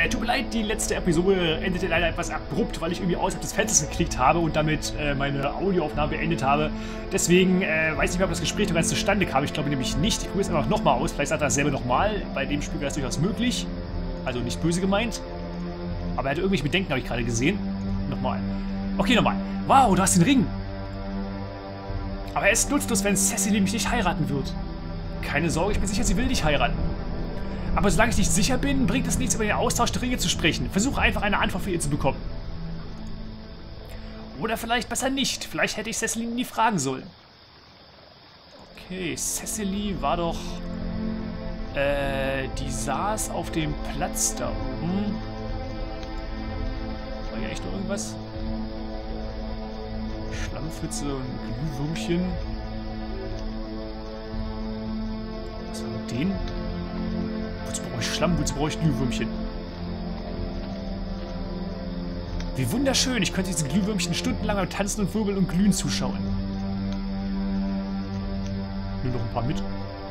tut mir leid, die letzte Episode endete leider etwas abrupt, weil ich irgendwie außerhalb des Fensters geklickt habe und damit meine Audioaufnahme beendet habe. Deswegen weiß ich nicht mehr, ob das Gespräch noch ganz zustande kam. Ich glaube nämlich nicht. Ich probiere es einfach nochmal aus. Vielleicht sagt er dasselbe nochmal. Bei dem Spiel wäre es durchaus möglich. Also nicht böse gemeint. Aber er hatte irgendwelche Bedenken, habe ich gerade gesehen. Nochmal. Okay, nochmal. Wow, du hast den Ring. Aber er ist nutzlos, wenn Cecily mich nicht heiraten wird. Keine Sorge, ich bin sicher, sie will dich heiraten. Aber solange ich nicht sicher bin, bringt es nichts, über den Austausch der Ringe zu sprechen. Versuche einfach eine Antwort von ihr zu bekommen. Oder vielleicht besser nicht. Vielleicht hätte ich Cecily nie fragen sollen. Okay, Cecily war doch... die saß auf dem Platz da oben. War hier echt noch irgendwas? Schlammpfütze und Glühwürmchen. Was war mit denen? Wozu brauche ich Schlamm? Wozu brauche ich Glühwürmchen? Wie wunderschön! Ich könnte diese Glühwürmchen stundenlang beim Tanzen und Wirbeln und Glühen zuschauen. Nimm noch ein paar mit.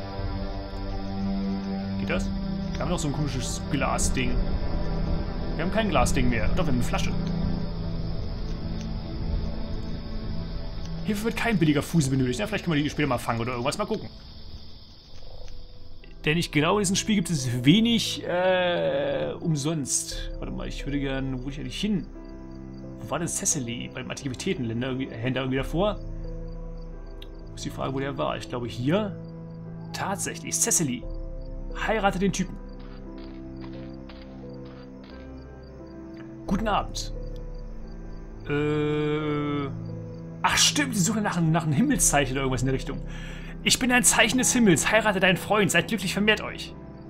Geht das? Wir haben noch so ein komisches Glasding. Wir haben kein Glasding mehr. Doch, wir haben eine Flasche. Hierfür wird kein billiger Fusel benötigt. Ja, vielleicht können wir die später mal fangen oder irgendwas. Mal gucken. Denn ich glaube, in diesem Spiel gibt es wenig umsonst. Warte mal, ich würde gerne... Wo will ich eigentlich hin? Wo war denn Cecily? Beim Antiquitätenhändler irgendwie davor? Ist die Frage, wo der war. Ich glaube hier. Tatsächlich, Cecily. Heirate den Typen. Guten Abend. Ach stimmt, sie suchen nach einem Himmelszeichen oder irgendwas in der Richtung. Ich bin ein Zeichen des Himmels. Heirate deinen Freund. Seid glücklich, vermehrt euch.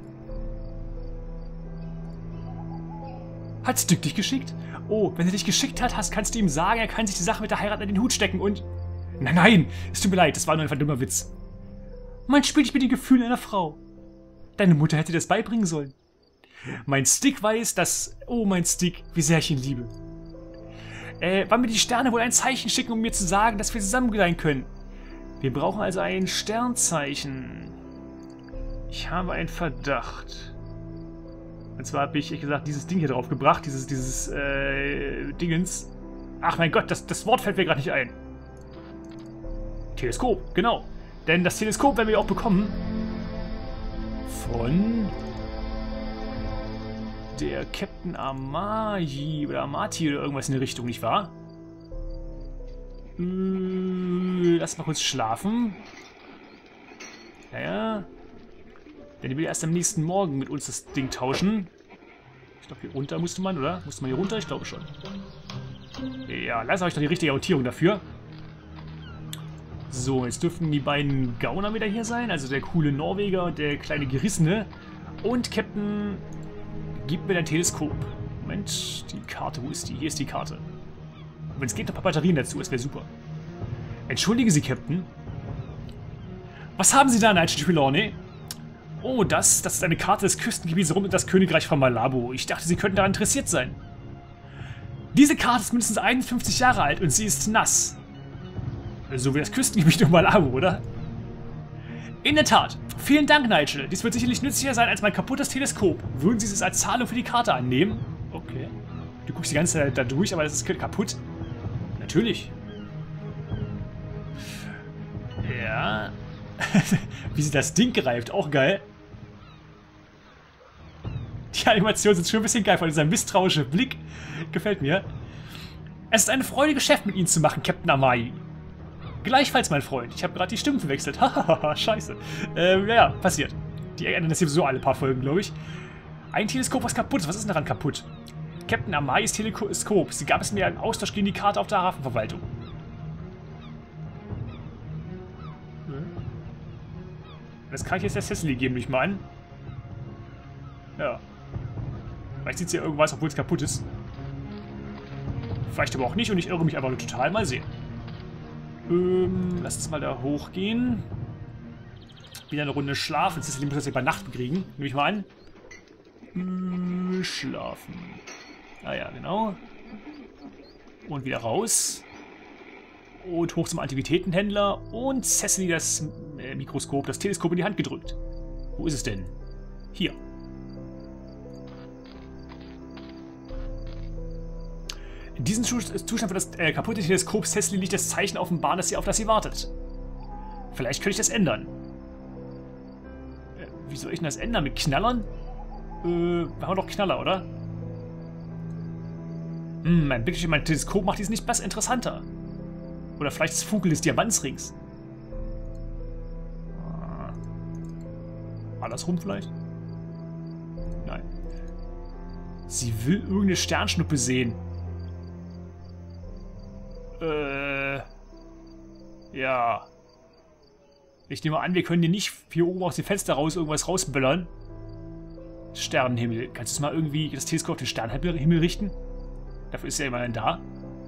Hat Stick dich geschickt? Oh, wenn er dich geschickt hat, kannst du ihm sagen, er kann sich die Sache mit der Heirat in den Hut stecken und... Nein, nein, es tut mir leid, das war nur einfach ein dummer Witz. Man spielt dich mit den Gefühlen einer Frau. Deine Mutter hätte dir das beibringen sollen. Mein Stick weiß, dass... Oh, mein Stick, wie sehr ich ihn liebe. Wann mir die Sterne wohl ein Zeichen schicken, um mir zu sagen, dass wir zusammen sein können? Wir brauchen also ein Sternzeichen. Ich habe einen Verdacht. Und zwar habe ich, ehrlich gesagt, dieses Ding hier drauf gebracht. Dieses Dingens. Ach mein Gott, das Wort fällt mir gerade nicht ein. Teleskop, genau. Denn das Teleskop werden wir auch bekommen. Von... der Captain Amati oder irgendwas in der Richtung, nicht wahr? Lass mal kurz schlafen. Ja. Denn die will erst am nächsten Morgen mit uns das Ding tauschen. Ich glaube, hier runter musste man, oder? Musste man hier runter? Ich glaube schon. Ja, lass euch doch die richtige Orientierung dafür. So, jetzt dürften die beiden Gauner wieder hier sein. Also der coole Norweger und der kleine Gerissene. Und Captain... Gib mir dein Teleskop. Moment, die Karte, wo ist die? Hier ist die Karte. Und wenn es geht, noch ein paar Batterien dazu, das wäre super. Entschuldigen Sie, Captain. Was haben Sie da, Nigel Trelawney? Oh, das ist eine Karte des Küstengebiets rund um das Königreich von Malabo. Ich dachte, Sie könnten daran interessiert sein. Diese Karte ist mindestens 51 Jahre alt und sie ist nass. So wie das Küstengebiet um Malabo, oder? In der Tat. Vielen Dank, Nigel. Dies wird sicherlich nützlicher sein als mein kaputtes Teleskop. Würden Sie es als Zahlung für die Karte annehmen? Okay. Du guckst die ganze Zeit da durch, aber das ist kaputt. Natürlich. Ja. Wie sie das Ding greift. Auch geil. Die Animation ist schon ein bisschen geil, von dieser misstrauische Blick. Gefällt mir. Es ist eine Freude, Geschäft mit Ihnen zu machen, Captain Amai. Gleichfalls, mein Freund. Ich habe gerade die Stimmen verwechselt. Hahaha, scheiße. Ja, passiert. Die ändern das hier so alle paar Folgen, glaube ich. Ein Teleskop, was kaputt ist. Was ist denn daran kaputt? Captain Amais Teleskop. Sie gab es mir im Austausch gegen die Karte auf der Hafenverwaltung. Das kann ich jetzt der Cecily geben, nicht mal an. Ja. Vielleicht sieht sie ja irgendwas, obwohl es kaputt ist. Vielleicht aber auch nicht und ich irre mich einfach nur total. Mal sehen. Lass uns mal da hochgehen. Wieder eine Runde schlafen. Cecily muss das ja bei Nacht kriegen. Nehme ich mal an. Schlafen. Ah ja, genau. Und wieder raus. Und hoch zum Antiquitätenhändler. Und Cecily das Mikroskop, das Teleskop in die Hand gedrückt. Wo ist es denn? Hier. In diesem Zustand wird das kaputte Teleskop Cecily nicht das Zeichen offenbaren, auf das sie wartet. Vielleicht könnte ich das ändern. Wie soll ich denn das ändern? Mit Knallern? Wir haben doch Knaller, oder? Mein Blick durch mein Teleskop macht dies nicht besser interessanter. Oder vielleicht das Funkeln des Diamantsrings. Andersrum vielleicht? Nein. Sie will irgendeine Sternschnuppe sehen. Ja. Ich nehme an, wir können hier nicht hier oben aus dem Fenster raus irgendwas rausböllern. Sternenhimmel. Kannst du es mal irgendwie das Teleskop auf den Sternenhimmel richten? Dafür ist ja immerhin da.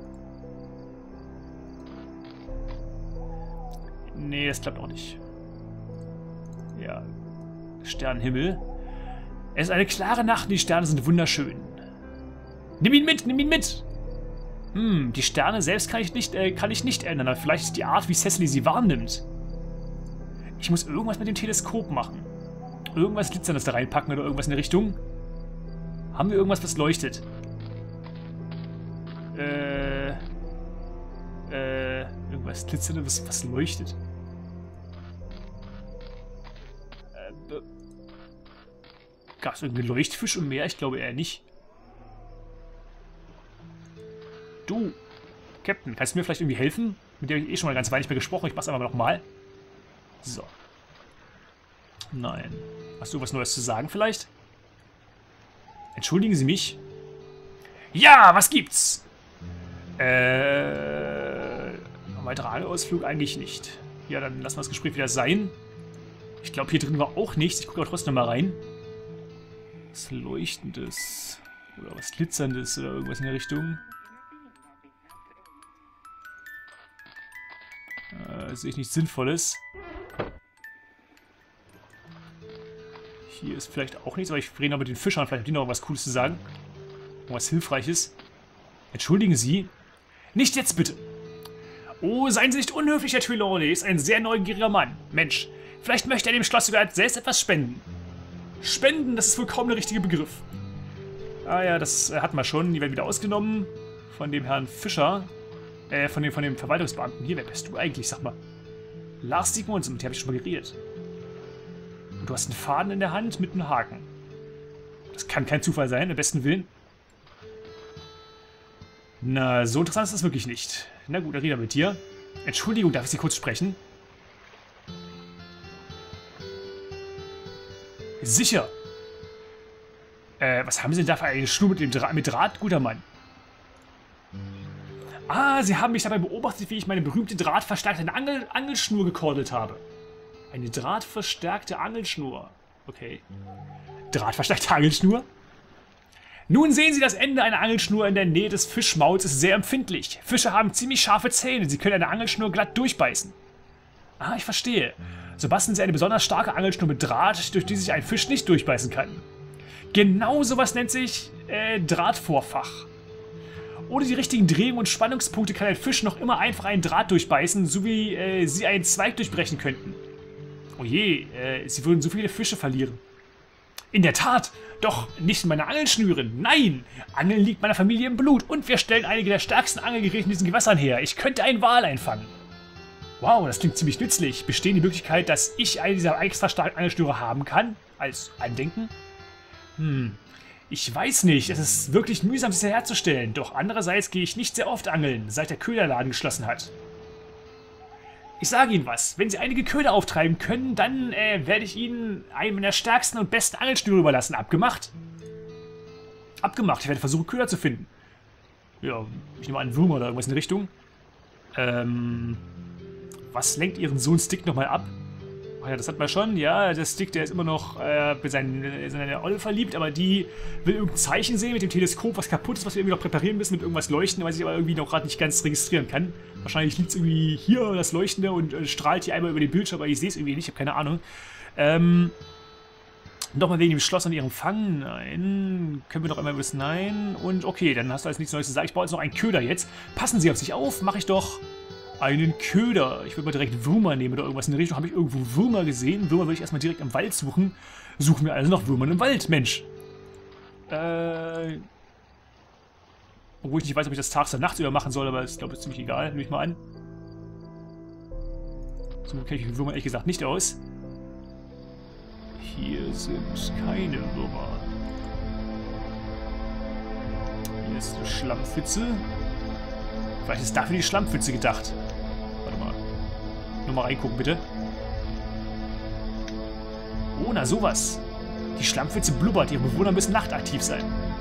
Nee, das klappt auch nicht. Ja. Sternenhimmel. Es ist eine klare Nacht und die Sterne sind wunderschön. Nimm ihn mit, nimm ihn mit! Die Sterne selbst kann ich nicht ändern, aber vielleicht ist die Art, wie Cecily sie wahrnimmt. Ich muss irgendwas mit dem Teleskop machen. Irgendwas Glitzerndes da reinpacken oder irgendwas in der Richtung. Haben wir irgendwas, was leuchtet? Irgendwas Glitzerndes, was leuchtet? Gab es irgendeinen Leuchtfisch im Meer? Ich glaube eher nicht. Du, Captain, kannst du mir vielleicht irgendwie helfen? Mit dem habe ich eh schon mal ganz weit nicht mehr gesprochen. Ich mach's aber nochmal. So. Nein. Hast du was Neues zu sagen vielleicht? Entschuldigen Sie mich. Ja, was gibt's? Weiterer Angelausflug eigentlich nicht. Ja, dann lassen wir das Gespräch wieder sein. Ich glaube, hier drin war auch nichts. Ich gucke aber trotzdem mal rein. Was Leuchtendes. Oder was Glitzerndes oder irgendwas in der Richtung. Sehe ich nichts Sinnvolles. Hier ist vielleicht auch nichts, aber ich rede noch mit den Fischern. Vielleicht haben die noch was Cooles zu sagen. Was Hilfreiches. Entschuldigen Sie. Nicht jetzt bitte. Oh, seien Sie nicht unhöflich, Herr Trelawney. Ist ein sehr neugieriger Mann. Mensch, vielleicht möchte er dem Schloss sogar selbst etwas spenden. Spenden, das ist wohl kaum der richtige Begriff. Ah ja, das hatten wir schon. Die werden wieder ausgenommen. Von dem Herrn Fischer. Von dem Verwaltungsbeamten. Hier, wer bist du eigentlich? Sag mal. Lars Sigmundsen, mit dem habe ich schon mal geredet. Und du hast einen Faden in der Hand mit einem Haken. Das kann kein Zufall sein, im besten Willen. Na, so interessant ist das wirklich nicht. Na gut, dann rede ich mit dir. Entschuldigung, darf ich Sie kurz sprechen? Sicher. Was haben Sie denn da für eine Schnur mit Draht, guter Mann? Ah, Sie haben mich dabei beobachtet, wie ich meine berühmte drahtverstärkte Angelschnur gekordelt habe. Eine drahtverstärkte Angelschnur. Okay. Drahtverstärkte Angelschnur? Nun sehen Sie, das Ende einer Angelschnur in der Nähe des Fischmauls ist sehr empfindlich. Fische haben ziemlich scharfe Zähne, sie können eine Angelschnur glatt durchbeißen. Ah, ich verstehe. So basteln Sie eine besonders starke Angelschnur mit Draht, durch die sich ein Fisch nicht durchbeißen kann. Genau sowas nennt sich Drahtvorfach. Ohne die richtigen Drehungen und Spannungspunkte kann ein Fisch noch immer einfach einen Draht durchbeißen, so wie Sie einen Zweig durchbrechen könnten. Oh je, Sie würden so viele Fische verlieren. In der Tat, doch nicht in meiner Angelschnüren. Nein, Angeln liegt meiner Familie im Blut und wir stellen einige der stärksten Angelgeräte in diesen Gewässern her. Ich könnte einen Wal einfangen. Wow, das klingt ziemlich nützlich. Besteht die Möglichkeit, dass ich eine dieser extra starken Angelschnüre haben kann? Als Andenken? Ich weiß nicht. Es ist wirklich mühsam, sie herzustellen. Doch andererseits gehe ich nicht sehr oft angeln, seit der Köderladen geschlossen hat. Ich sage Ihnen was. Wenn Sie einige Köder auftreiben können, dann werde ich Ihnen einen meiner stärksten und besten Angelschnüre überlassen. Abgemacht? Abgemacht. Ich werde versuchen, Köder zu finden. Ja, ich nehme an, Würmer oder irgendwas in die Richtung. Was lenkt Ihren Sohn Stick nochmal ab? Ach ja, das hat man schon. Ja, der Stick, der ist immer noch in seine Olle verliebt, aber die will irgendein Zeichen sehen mit dem Teleskop, was kaputt ist, was wir irgendwie noch präparieren müssen mit irgendwas Leuchten, was ich aber irgendwie noch gerade nicht ganz registrieren kann. Wahrscheinlich liegt es irgendwie hier, das Leuchtende, und strahlt hier einmal über den Bildschirm, aber ich sehe es irgendwie nicht, ich habe keine Ahnung. Nochmal wegen dem Schloss und ihrem Fang. Nein. Können wir noch einmal bis Nein. Und okay, dann hast du als nichts Neues zu sagen. Ich baue jetzt noch einen Köder jetzt. Passen Sie auf sich auf. Mache ich doch einen Köder. Ich würde mal direkt Würmer nehmen oder irgendwas in der Richtung. Habe ich irgendwo Würmer gesehen? Würmer würde ich erstmal direkt im Wald suchen. Suchen wir also noch Würmer im Wald, Mensch. Obwohl ich nicht weiß, ob ich das tags oder nachts über machen soll, aber ich glaube, es ist ziemlich egal. Nehme ich mal an. So kenne ich die Würmer ehrlich gesagt nicht aus. Hier sind keine Würmer. Hier ist eine Schlammpfütze. Vielleicht ist dafür die Schlammpfütze gedacht. Warte mal. Nur mal reingucken, bitte. Oh, na sowas. Die Schlammpfütze blubbert. Ihre Bewohner müssen nachtaktiv sein.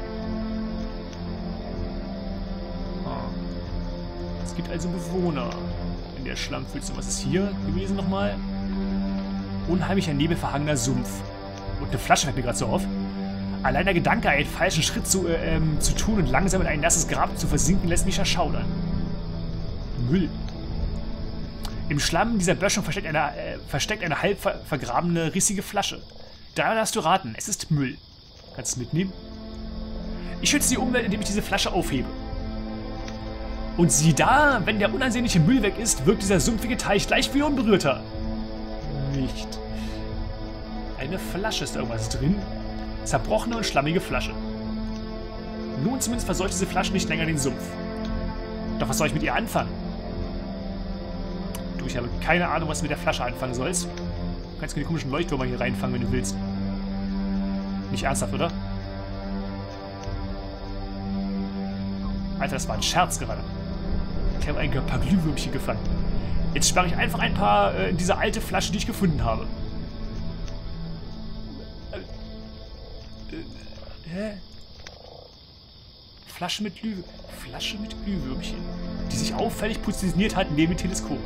Es gibt also Bewohner in der Schlammpfütze. Was ist hier gewesen nochmal? Unheimlicher nebelverhangener Sumpf. Und eine Flasche fällt mir gerade so auf. Allein der Gedanke, einen falschen Schritt zu tun und langsam in ein nasses Grab zu versinken, lässt mich erschaudern. Müll. Im Schlamm dieser Böschung versteckt eine halb vergrabene, rissige Flasche. Da darfst du raten, es ist Müll. Kannst du es mitnehmen? Ich schütze die Umwelt, indem ich diese Flasche aufhebe. Und sieh da, wenn der unansehnliche Müll weg ist, wirkt dieser sumpfige Teich gleich wie unberührter. Nicht. Eine Flasche, ist da irgendwas drin? Zerbrochene und schlammige Flasche. Nun zumindest verseucht diese Flasche nicht länger den Sumpf. Doch was soll ich mit ihr anfangen? Du, ich habe keine Ahnung, was du mit der Flasche anfangen sollst. Du kannst mir die komischen Leuchtwürmer hier reinfangen, wenn du willst. Nicht ernsthaft, oder? Alter, das war ein Scherz gerade. Ich habe ein paar Glühwürmchen gefangen. Jetzt sperre ich einfach ein paar in diese alte Flasche, die ich gefunden habe. Hä? Flasche mit Glühwürmchen, die sich auffällig positioniert hat neben dem Teleskop.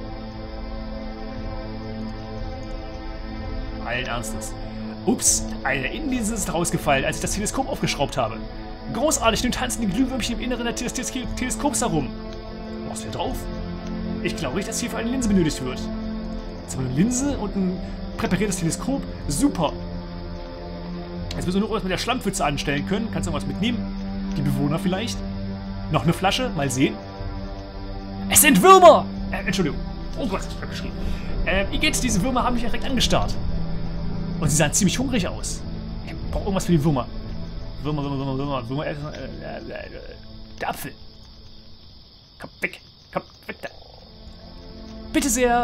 Allen Ernstes. Ups, eine Innenlinse ist rausgefallen, als ich das Teleskop aufgeschraubt habe. Großartig, nun tanzen die Glühwürmchen im Inneren des Teleskops herum. Was ist hier drauf? Ich glaube nicht, dass hierfür eine Linse benötigt wird. Jetzt haben wir eine Linse und ein präpariertes Teleskop. Super. Jetzt müssen wir nur was mit der Schlammpfütze anstellen können. Kannst du irgendwas mitnehmen? Die Bewohner vielleicht? Noch eine Flasche? Mal sehen. Es sind Würmer! Entschuldigung. Oh Gott, ich hab geschrieben. Igitt, diese Würmer haben mich direkt angestarrt. Und sie sahen ziemlich hungrig aus. Ich brauche irgendwas für die Würmer. Würmer. Der Apfel. Komm, weg. Komm, weg da. Bitte sehr.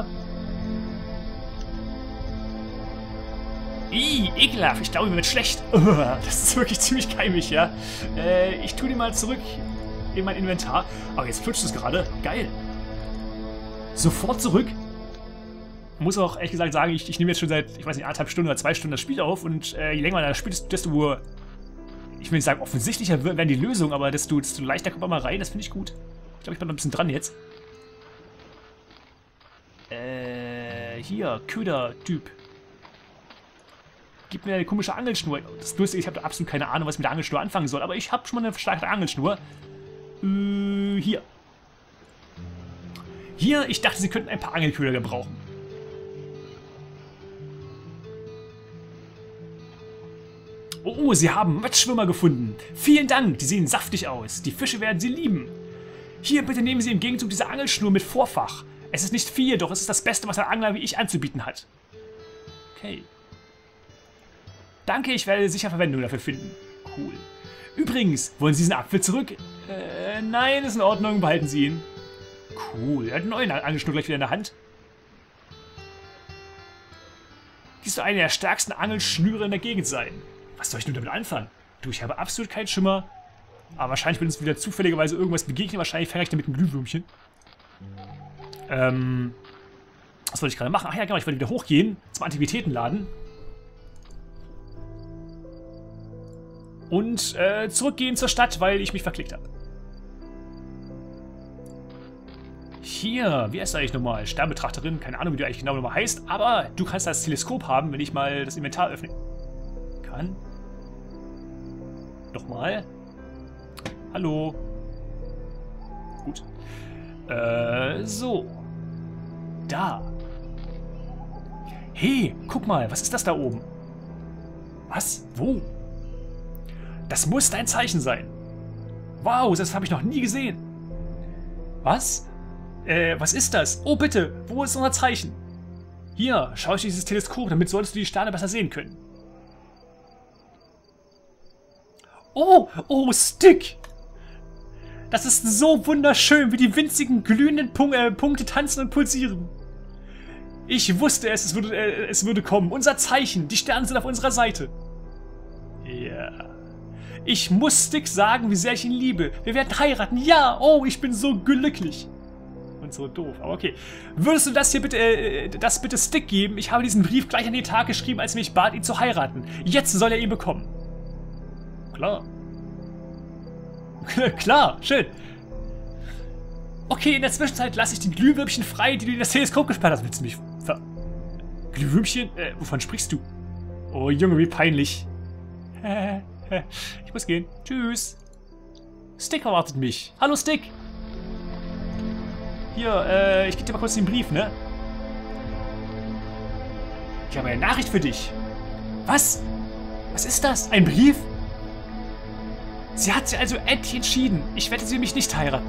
Ih, ekelhaft. Ich glaube, mir wird schlecht. Das ist wirklich ziemlich keimig, ja. Ich tue die mal zurück in mein Inventar. Aber jetzt flutscht es gerade. Geil. Sofort zurück. Ich muss auch ehrlich gesagt sagen, ich nehme jetzt schon seit, ich weiß nicht, 1,5 Stunden oder 2 Stunden das Spiel auf. Und je länger man das spielt, desto, ich will nicht sagen, offensichtlicher werden die Lösungen, aber desto leichter kommt man mal rein. Das finde ich gut. Ich glaube, ich bin noch ein bisschen dran jetzt. Hier, Köder-Typ. Gib mir eine komische Angelschnur. Das Lustige, ich habe da absolut keine Ahnung, was ich mit der Angelschnur anfangen soll, aber ich habe schon mal eine verstärkte Angelschnur. Hier. Hier, ich dachte, sie könnten ein paar Angelköder gebrauchen. Oh, sie haben Matschwürmer gefunden. Vielen Dank, die sehen saftig aus. Die Fische werden sie lieben. Hier, bitte nehmen Sie im Gegenzug diese Angelschnur mit Vorfach. Es ist nicht viel, doch es ist das Beste, was ein Angler wie ich anzubieten hat. Okay. Danke, ich werde sicher Verwendung dafür finden. Cool. Übrigens, wollen Sie diesen Apfel zurück? Nein, ist in Ordnung, behalten Sie ihn. Cool, er hat einen neuen Angelschnur gleich wieder in der Hand. Dies soll eine der stärksten Angelschnüre in der Gegend sein. Was soll ich nun damit anfangen? Du, ich habe absolut keinen Schimmer. Aber wahrscheinlich wird uns wieder zufälligerweise irgendwas begegnen. Wahrscheinlich fange ich damit ein Glühwürmchen. Was wollte ich gerade machen? Ach ja, genau, ich wollte wieder hochgehen zum Antiquitätenladen. Und zurückgehen zur Stadt, weil ich mich verklickt habe. Hier, wie heißt du eigentlich nochmal? Sternbetrachterin, keine Ahnung, wie du eigentlich genau nochmal heißt, aber du kannst das Teleskop haben, wenn ich mal das Inventar öffnen kann. Nochmal. Hallo. Gut. So. Da. Hey, guck mal, was ist das da oben? Was? Wo? Das muss dein Zeichen sein. Wow, das habe ich noch nie gesehen. Was? Was ist das? Oh, bitte, wo ist unser Zeichen? Hier, schau ich dieses Teleskop, damit solltest du die Sterne besser sehen können. Oh, Stick! Das ist so wunderschön, wie die winzigen glühenden Punkte tanzen und pulsieren. Ich wusste es würde kommen. Unser Zeichen, die Sterne sind auf unserer Seite. Ja. Ich muss Stick sagen, wie sehr ich ihn liebe. Wir werden heiraten. Ja, oh, ich bin so glücklich. Und so doof, aber okay. Würdest du das hier bitte Stick geben? Ich habe diesen Brief gleich an den Tag geschrieben, als mich bat, ihn zu heiraten. Jetzt soll er ihn bekommen. Klar. Klar, schön. Okay, in der Zwischenzeit lasse ich die Glühwürmchen frei, die du in das Teleskop gesperrt hast. Willst du mich Glühwürmchen? Wovon sprichst du? Oh, Junge, wie peinlich. Ich muss gehen. Tschüss. Stick erwartet mich. Hallo, Stick. Hier, ich gebe dir mal kurz den Brief, ne? Ich habe eine Nachricht für dich. Was? Was ist das? Ein Brief? Sie hat sich also endlich entschieden. Ich werde sie mich nicht heiraten.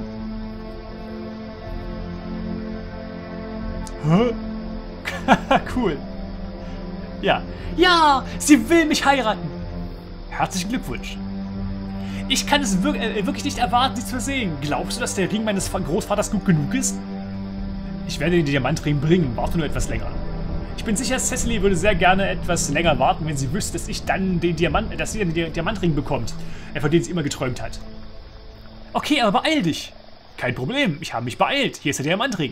Hä? Cool. Ja. Ja, sie will mich heiraten. Herzlichen Glückwunsch. Ich kann es wirklich nicht erwarten, sie zu sehen. Glaubst du, dass der Ring meines Großvaters gut genug ist? Ich werde den Diamantring bringen. Warte nur etwas länger. Ich bin sicher, Cecily würde sehr gerne etwas länger warten, wenn sie wüsste, dass sie dann den Diamantring bekommt, von dem sie immer geträumt hat. Okay, aber beeil dich. Kein Problem, ich habe mich beeilt. Hier ist der Diamantring.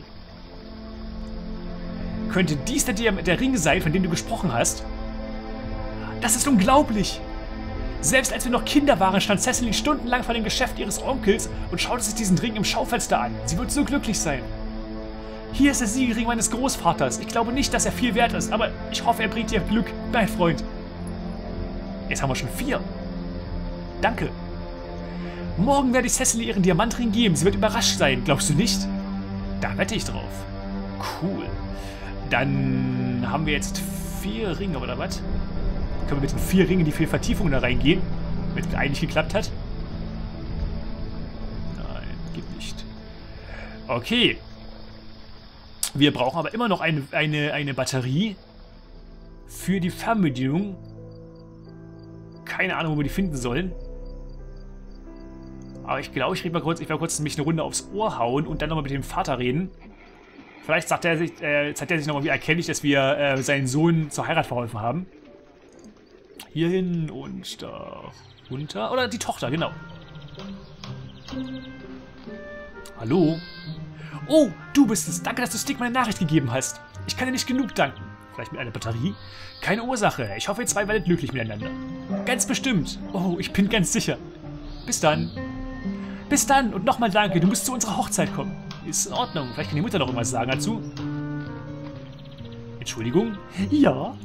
Könnte dies der Ring sein, von dem du gesprochen hast? Das ist unglaublich. Selbst als wir noch Kinder waren, stand Cecily stundenlang vor dem Geschäft ihres Onkels und schaute sich diesen Ring im Schaufenster an. Sie wird so glücklich sein. Hier ist der Siegelring meines Großvaters. Ich glaube nicht, dass er viel wert ist, aber ich hoffe, er bringt dir Glück, mein Freund. Jetzt haben wir schon 4. Danke. Morgen werde ich Cecily ihren Diamantring geben. Sie wird überrascht sein, glaubst du nicht? Da wette ich drauf. Cool. Dann haben wir jetzt 4 Ringe, oder was? Können wir mit den 4 Ringen die 4 Vertiefungen da reingehen? Wenn es eigentlich geklappt hat? Nein, geht nicht. Okay. Wir brauchen aber immer noch eine Batterie für die Fernbedienung. Keine Ahnung, wo wir die finden sollen. Aber ich glaube, ich werde kurz mich eine Runde aufs Ohr hauen und dann nochmal mit dem Vater reden. Vielleicht zeigt er sich nochmal, wie erkenntlich, dass wir seinen Sohn zur Heirat verholfen haben. Hier hin und da runter. Oder die Tochter, genau. Hallo? Oh, du bist es. Danke, dass du Stick meine Nachricht gegeben hast. Ich kann dir nicht genug danken. Vielleicht mit einer Batterie? Keine Ursache. Ich hoffe, ihr zwei werdet glücklich miteinander. Ganz bestimmt. Oh, ich bin ganz sicher. Bis dann. Bis dann und nochmal danke. Du musst zu unserer Hochzeit kommen. Ist in Ordnung. Vielleicht kann die Mutter noch irgendwas sagen dazu. Entschuldigung? Ja?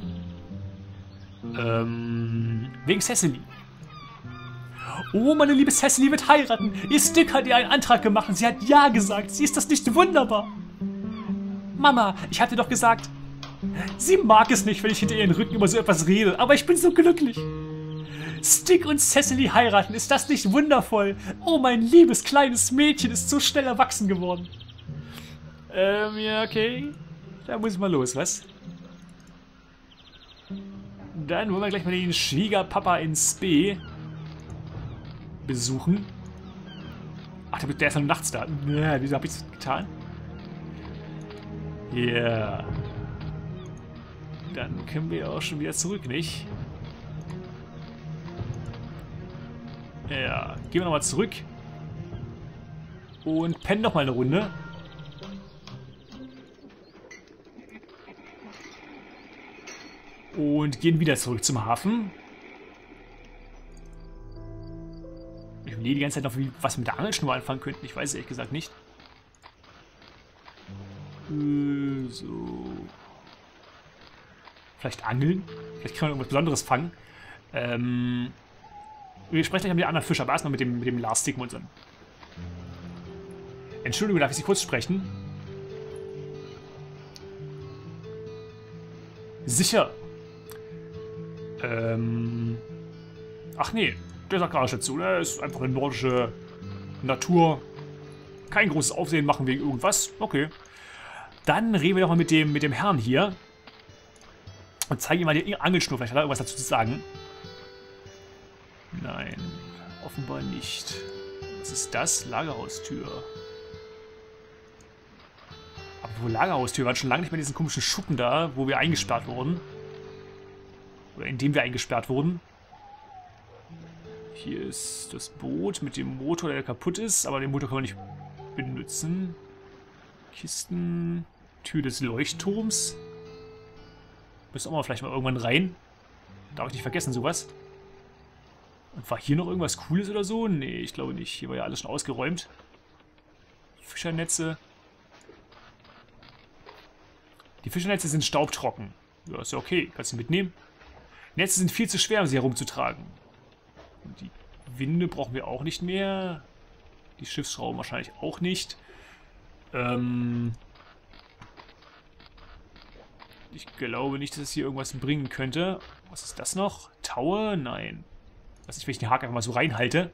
Wegen Cecily. Oh, meine liebe Cecily wird heiraten. Ihr Stick hat ihr einen Antrag gemacht und sie hat Ja gesagt. Sie ist das nicht wunderbar? Mama, ich hatte doch gesagt, sie mag es nicht, wenn ich hinter ihren Rücken über so etwas rede, aber ich bin so glücklich. Stick und Cecily heiraten, ist das nicht wundervoll? Oh, mein liebes kleines Mädchen ist so schnell erwachsen geworden. Ja, okay. Da muss ich mal los, was? Dann wollen wir gleich mal den Schwiegerpapa in Spee besuchen. Ach, der ist dann nachts da. Ja, wieso habe ich das getan? Ja. Yeah. Dann können wir auch schon wieder zurück, nicht? Ja, gehen wir nochmal zurück. Und pennen nochmal eine Runde. Und gehen wieder zurück zum Hafen. Ich überlege die ganze Zeit noch, was wir mit der Angelschnur anfangen könnten. Ich weiß es ehrlich gesagt nicht. So. Vielleicht angeln? Vielleicht kann man irgendwas Besonderes fangen. Wir sprechen gleich mit den anderen Fischen, aber erstmal mit dem Lars-Stick und unseren. Entschuldigung, darf ich Sie kurz sprechen? Sicher. Ach nee, der sagt gar nicht dazu. Ne? Ist einfach eine nordische Natur. Kein großes Aufsehen machen wegen irgendwas. Okay. Dann reden wir doch mal mit dem Herrn hier. Und zeigen ihm mal die Angelschnur. Vielleicht hat er irgendwas dazu zu sagen. Nein, offenbar nicht. Was ist das? Lagerhaustür. Aber wo Lagerhaustür? Wir waren schon lange nicht mehr in diesen komischen Schuppen da, wo wir eingesperrt wurden. Oder in dem wir eingesperrt wurden. Hier ist das Boot mit dem Motor, der kaputt ist, aber den Motor kann man nicht benutzen. Kisten. Tür des Leuchtturms. Müssen auch mal vielleicht mal irgendwann rein. Darf ich nicht vergessen, sowas. Und war hier noch irgendwas Cooles oder so? Nee, ich glaube nicht. Hier war ja alles schon ausgeräumt. Fischernetze. Die Fischernetze sind staubtrocken. Ja, ist ja okay. Kannst du mitnehmen. Netze sind viel zu schwer, um sie herumzutragen. Und die Winde brauchen wir auch nicht mehr. Die Schiffsschrauben wahrscheinlich auch nicht. Ich glaube nicht, dass es hier irgendwas bringen könnte. Was ist das noch? Taue? Nein. Weiß nicht, wenn ich den Haken einfach mal so reinhalte.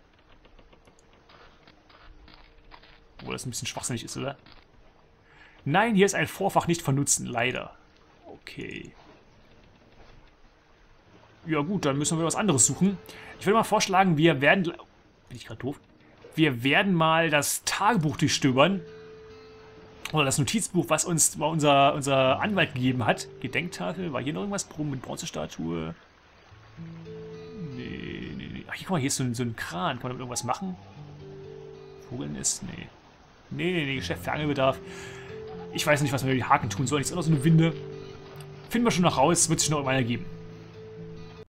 Obwohl das ein bisschen schwachsinnig ist, oder? Nein, hier ist ein Vorfach nicht vernutzen, leider. Okay. Ja gut, dann müssen wir was anderes suchen. Ich würde mal vorschlagen, wir werden... Bin ich gerade doof? Wir werden mal das Tagebuch durchstöbern. Oder das Notizbuch, was uns unser Anwalt gegeben hat. Gedenktafel, war hier noch irgendwas? Mit Bronzestatue? Nee. Ach, hier, guck mal, hier ist so ein Kran. Kann man damit irgendwas machen? Vogelnest? Nee. Nee, Geschäft für Angelbedarf. Ich weiß nicht, was wir mit den Haken tun sollen. Ist auch noch so eine Winde. Finden wir schon noch raus, wird sich noch irgendwann ergeben.